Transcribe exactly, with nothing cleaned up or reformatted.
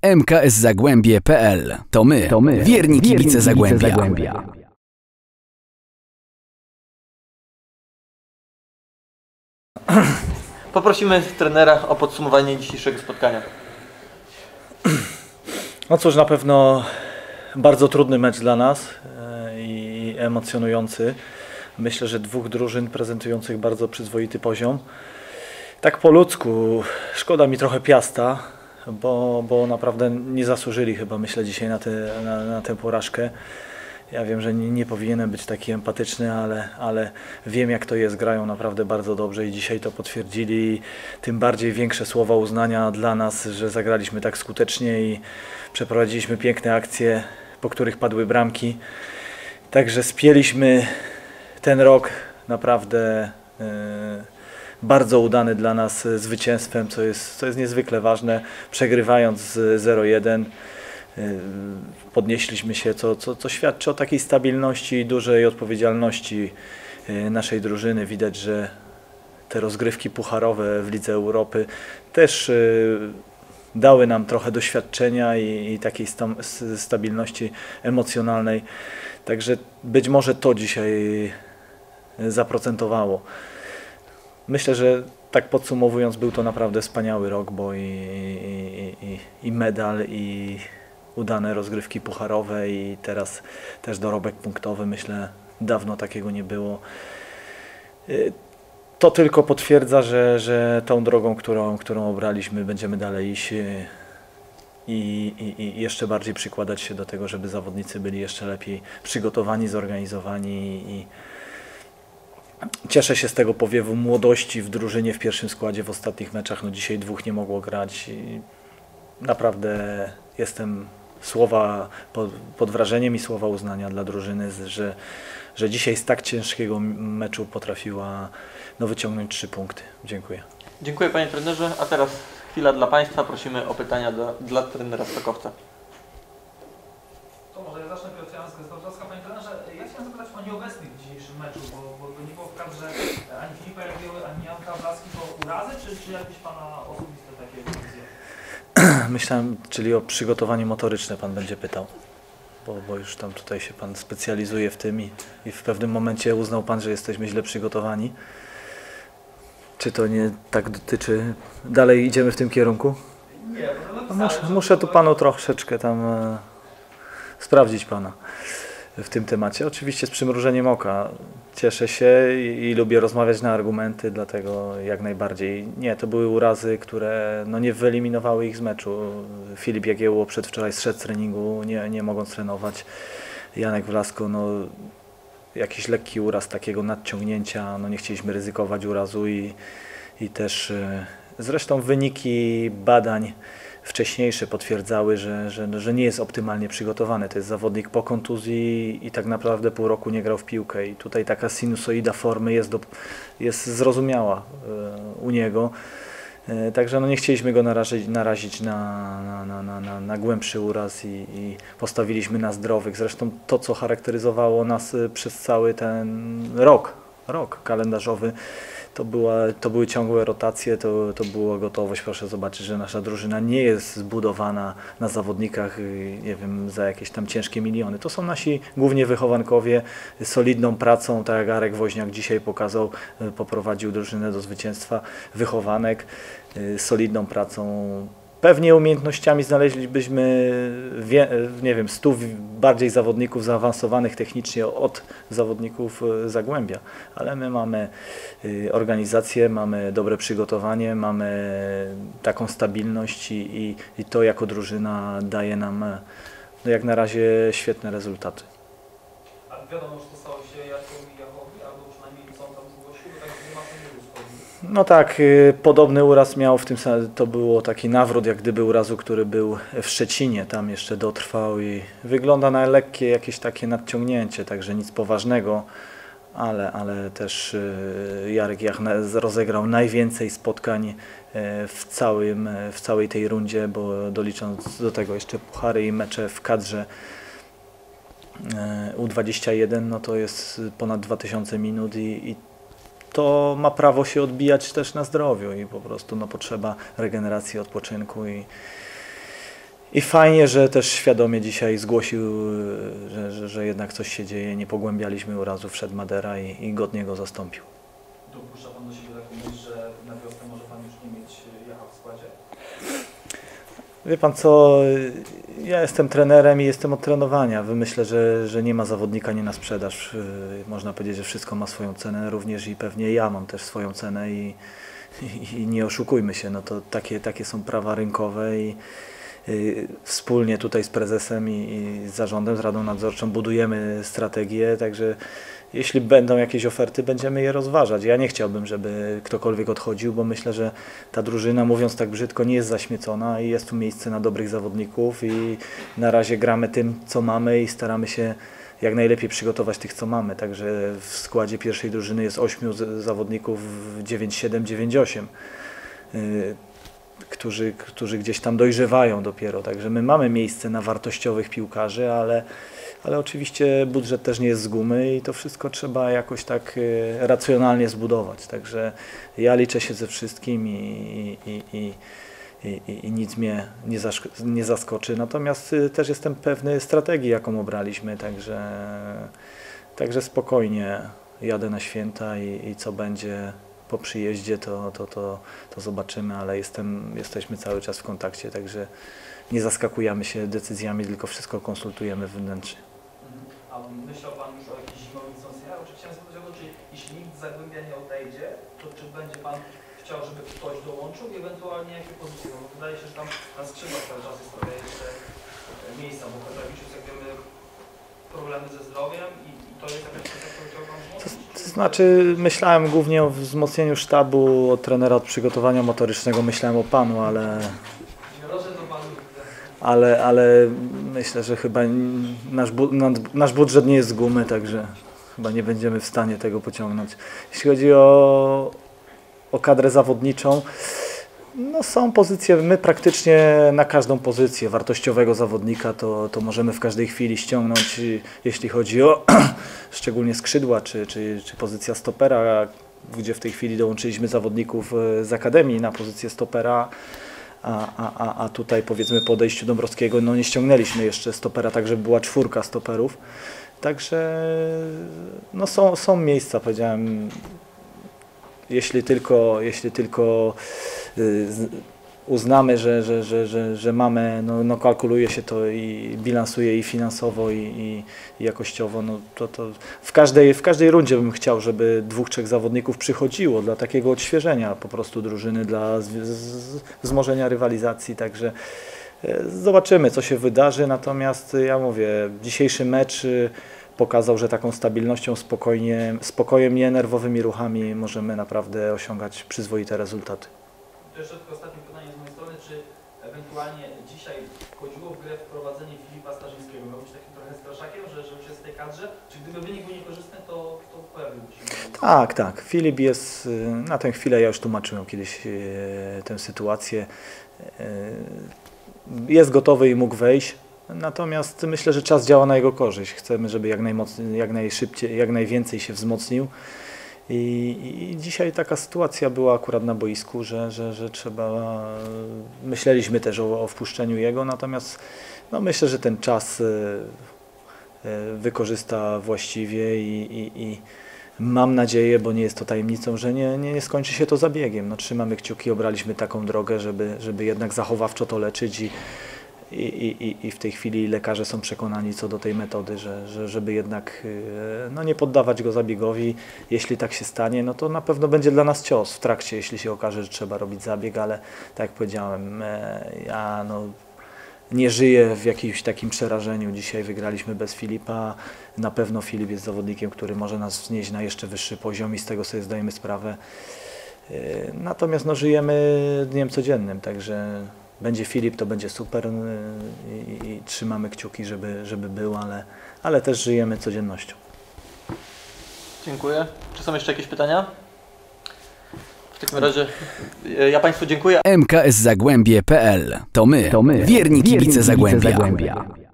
M K S Zagłębie kropka P L. To my, to my, wierni kibice Zagłębia. Zagłębia. Poprosimy trenera o podsumowanie dzisiejszego spotkania. No cóż, na pewno bardzo trudny mecz dla nas i emocjonujący. Myślę, że dwóch drużyn prezentujących bardzo przyzwoity poziom. Tak po ludzku, szkoda mi trochę Piasta, bo, bo naprawdę nie zasłużyli chyba, myślę, dzisiaj na, te, na, na tę porażkę. Ja wiem, że nie, nie powinienem być taki empatyczny, ale, ale wiem, jak to jest, grają naprawdę bardzo dobrze i dzisiaj to potwierdzili. Tym bardziej większe słowa uznania dla nas, że zagraliśmy tak skutecznie i przeprowadziliśmy piękne akcje, po których padły bramki. Także spieliśmy ten rok naprawdę yy, bardzo udany dla nas zwycięstwem, co jest, co jest niezwykle ważne. Przegrywając zero jeden podnieśliśmy się, co, co, co świadczy o takiej stabilności i dużej odpowiedzialności naszej drużyny. Widać, że te rozgrywki pucharowe w Lidze Europy też dały nam trochę doświadczenia i, i takiej sta, stabilności emocjonalnej. Także być może to dzisiaj zaprocentowało. Myślę, że tak podsumowując, był to naprawdę wspaniały rok, bo i, i, i, i medal, i udane rozgrywki pucharowe, i teraz też dorobek punktowy. Myślę, dawno takiego nie było. To tylko potwierdza, że, że tą drogą, którą, którą obraliśmy, będziemy dalej iść i, i, i jeszcze bardziej przykładać się do tego, żeby zawodnicy byli jeszcze lepiej przygotowani, zorganizowani. I cieszę się z tego powiewu młodości w drużynie, w pierwszym składzie, w ostatnich meczach. No dzisiaj dwóch nie mogło grać i naprawdę jestem słowa pod, pod wrażeniem i słowa uznania dla drużyny, że, że dzisiaj z tak ciężkiego meczu potrafiła no, wyciągnąć trzy punkty. Dziękuję. Dziękuję, panie trenerze, a teraz chwila dla państwa. Prosimy o pytania do, dla trenera Stokowca. To może ja zacznę Piotr Jan z Gazeta. Panie trenerze, ja chciałem zapytać o nieobecnych w dzisiejszym meczu, bo, bo nie było w kadrze ani Filipa Jagieły, ani Janka Blaski. To urazy, czy, czy jakieś pana osobiste takie decyzje? Myślałem, czyli o przygotowanie motoryczne pan będzie pytał, bo, bo już tam tutaj się pan specjalizuje w tym i, i w pewnym momencie uznał pan, że jesteśmy źle przygotowani. Czy to nie tak dotyczy? Dalej idziemy w tym kierunku? Nie, no muszę, muszę tu panu troszeczkę tam e, sprawdzić pana w tym temacie. Oczywiście z przymrużeniem oka. Cieszę się i, i lubię rozmawiać na argumenty, dlatego jak najbardziej. Nie, to były urazy, które no, nie wyeliminowały ich z meczu. Filip Jagiełło przedwczoraj zszedł z treningu, nie, nie mogąc trenować. Janek Wlasko, no, jakiś lekki uraz takiego nadciągnięcia, no nie chcieliśmy ryzykować urazu i, i też e, zresztą wyniki badań wcześniejsze potwierdzały, że, że, że nie jest optymalnie przygotowany. To jest zawodnik po kontuzji i tak naprawdę pół roku nie grał w piłkę i tutaj taka sinusoida formy jest, do, jest zrozumiała e, u niego. E, także no nie chcieliśmy go narazić, narazić na, na, na, na, na, na głębszy uraz i, i postawiliśmy na zdrowych. Zresztą to, co charakteryzowało nas przez cały ten rok, rok kalendarzowy, To, była, to były ciągłe rotacje, to, to była gotowość. Proszę zobaczyć, że nasza drużyna nie jest zbudowana na zawodnikach, nie wiem, za jakieś tam ciężkie miliony. To są nasi głównie wychowankowie, solidną pracą, tak jak Arek Woźniak dzisiaj pokazał, poprowadził drużynę do zwycięstwa. Wychowanek, solidną pracą. Pewnie umiejętnościami znaleźlibyśmy, wie, nie wiem, stu bardziej zawodników zaawansowanych technicznie od zawodników Zagłębia, ale my mamy organizację, mamy dobre przygotowanie, mamy taką stabilność i, i, i to jako drużyna daje nam no jak na razie świetne rezultaty. A wiadomo, że to stało się Jarkowi i Jachowi, albo przynajmniej co on tam zgłosił, bo tak nie ma co nie uzgodnić. No tak, podobny uraz miał w tym samym, to było taki nawrót jak gdyby urazu, który był w Szczecinie, tam jeszcze dotrwał i wygląda na lekkie jakieś takie nadciągnięcie, także nic poważnego, ale, ale też Jarek Jach rozegrał najwięcej spotkań w, całym, w całej tej rundzie, bo dolicząc do tego jeszcze puchary i mecze w kadrze U dwadzieścia jeden, no to jest ponad dwa tysiące minut i, i to ma prawo się odbijać też na zdrowiu i po prostu no, potrzeba regeneracji, odpoczynku i, I fajnie, że też świadomie dzisiaj zgłosił, że, że, że jednak coś się dzieje, nie pogłębialiśmy urazu, wszedł Madera i, i godnie go zastąpił. Dopuszcza Pan do siebie taką myśl, że na wiosnę może Pan już nie mieć Jacha w składzie? Wie Pan co, ja jestem trenerem i jestem od trenowania. Myślę, że, że nie ma zawodnika nie na sprzedaż. Można powiedzieć, że wszystko ma swoją cenę, również i pewnie ja mam też swoją cenę i, i, i nie oszukujmy się, no to takie, takie są prawa rynkowe i y, wspólnie tutaj z prezesem i, i z zarządem, z Radą Nadzorczą budujemy strategię, także jeśli będą jakieś oferty, będziemy je rozważać. Ja nie chciałbym, żeby ktokolwiek odchodził, bo myślę, że ta drużyna, mówiąc tak brzydko, nie jest zaśmiecona i jest tu miejsce na dobrych zawodników i na razie gramy tym, co mamy i staramy się jak najlepiej przygotować tych, co mamy. Także w składzie pierwszej drużyny jest ośmiu zawodników dziewięć siedem, dziewięć osiem, yy, którzy, którzy gdzieś tam dojrzewają dopiero. Także my mamy miejsce na wartościowych piłkarzy, ale Ale oczywiście budżet też nie jest z gumy i to wszystko trzeba jakoś tak racjonalnie zbudować. Także ja liczę się ze wszystkim i, i, i, i, i nic mnie nie, nie zaskoczy. Natomiast też jestem pewny strategii, jaką obraliśmy, także, także spokojnie jadę na święta i, i co będzie po przyjeździe, to, to, to, to zobaczymy, ale jestem, jesteśmy cały czas w kontakcie, także nie zaskakujemy się decyzjami, tylko wszystko konsultujemy wewnętrznie. A myślał Pan już o jakichś zimowych wzmocnieniach? Oczywiście chciałem zapytać o to, czy jeśli nikt z Zagłębia nie odejdzie, to czy będzie Pan chciał, żeby ktoś dołączył i ewentualnie jakie pozycje? No bo wydaje się, że tam na skrzydłach cały czas jest trochę jeszcze miejsca, bo Petrawicius, jak wiemy, problemy ze zdrowiem i, i to jest jakaś kwestia, którą chciał Pan wzmocnić? To, to znaczy myślałem głównie o wzmocnieniu sztabu, od trenera od przygotowania motorycznego, myślałem o Panu, ale... Ale, ale myślę, że chyba nasz, bu nasz budżet nie jest z gumy, także chyba nie będziemy w stanie tego pociągnąć. Jeśli chodzi o, o kadrę zawodniczą, no są pozycje, my praktycznie na każdą pozycję wartościowego zawodnika to, to możemy w każdej chwili ściągnąć, jeśli chodzi o szczególnie skrzydła, czy, czy, czy pozycja stopera, gdzie w tej chwili dołączyliśmy zawodników z Akademii na pozycję stopera. A, a, a tutaj powiedzmy po odejściu Dąbrowskiego no nie ściągnęliśmy jeszcze stopera, tak żeby była czwórka stoperów. Także no są, są miejsca, powiedziałem, jeśli tylko, jeśli tylko y, uznamy, że, że, że, że, że mamy, no, no kalkuluje się to i bilansuje i finansowo i, i, i jakościowo, no to, to w, każdej, w każdej rundzie bym chciał, żeby dwóch, trzech zawodników przychodziło dla takiego odświeżenia po prostu drużyny, dla z, z, wzmożenia rywalizacji, także zobaczymy, co się wydarzy, natomiast ja mówię, dzisiejszy mecz pokazał, że taką stabilnością, spokojnie, spokojem, nie nerwowymi ruchami możemy naprawdę osiągać przyzwoite rezultaty. To jeszcze tylko ostatnie pytanie z mojej strony, czy ewentualnie dzisiaj wchodziło w grę wprowadzenie Filipa Starzyńskiego? Miał być takim trochę straszakiem, że, że już jest w tej kadrze? Czy gdyby wynik był niekorzystny, to, to pojawiłby się? Tak, tak. Filip jest, na tę chwilę ja już tłumaczyłem kiedyś tę sytuację, jest gotowy i mógł wejść. Natomiast myślę, że czas działa na jego korzyść. Chcemy, żeby jak najmocniej, jak najszybciej, jak najwięcej się wzmocnił. I, I dzisiaj taka sytuacja była akurat na boisku, że, że, że trzeba, myśleliśmy też o, o wpuszczeniu jego, natomiast no myślę, że ten czas wykorzysta właściwie i, i, i mam nadzieję, bo nie jest to tajemnicą, że nie, nie, nie skończy się to zabiegiem. No, trzymamy kciuki, obraliśmy taką drogę, żeby, żeby jednak zachowawczo to leczyć i I, i, I w tej chwili lekarze są przekonani co do tej metody, że, że żeby jednak no, nie poddawać go zabiegowi. Jeśli tak się stanie, no to na pewno będzie dla nas cios w trakcie, jeśli się okaże, że trzeba robić zabieg, ale tak jak powiedziałem, ja no, nie żyję w jakimś takim przerażeniu. Dzisiaj wygraliśmy bez Filipa. Na pewno Filip jest zawodnikiem, który może nas wznieść na jeszcze wyższy poziom i z tego sobie zdajemy sprawę. Natomiast no, żyjemy dniem codziennym, także będzie Filip, to będzie super i, i trzymamy kciuki, żeby, żeby był, ale, ale też żyjemy codziennością. Dziękuję. Czy są jeszcze jakieś pytania? W takim razie ja Państwu dziękuję. M K S Zagłębie kropka p l. To my, to my. Wierni kibice Zagłębia. Zagłębia.